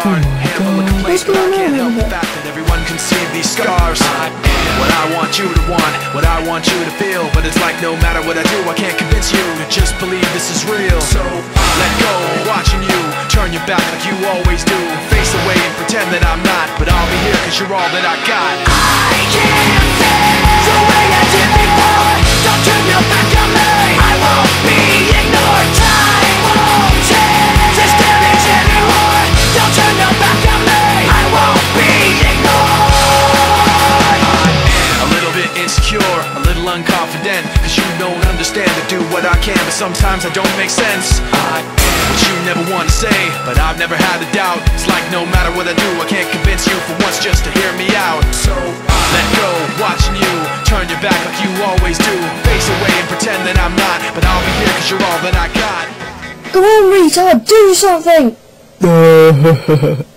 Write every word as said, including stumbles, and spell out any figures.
guard. Handful of complaints, but I can't help the fact that everyone can see these scars. I am what I want you to want, what I want you to feel. But it's like no matter what I do, I can't convince you to just believe this is real. So let go, watching you turn your back like you always do. Face away and pretend that I'm not, but I'll be here cause you're all that I got. I can't stand the way I did before. Don't turn your back on me, I won't be ignored. Time won't change this damage anymore. Don't turn your back on me, I won't be ignored. I am a little bit insecure, a little unconfident, cause you don't understand to do what I can, but sometimes I don't make sense. I am what you never want to say, but I've never had a doubt. It's like no matter what I do, I can't convince you for once just to hear me out. So let go, watching you turn your back like you always do. Face away and pretend that I'm not, but I'll be here cause you're all that I got. Come on, retard, do something!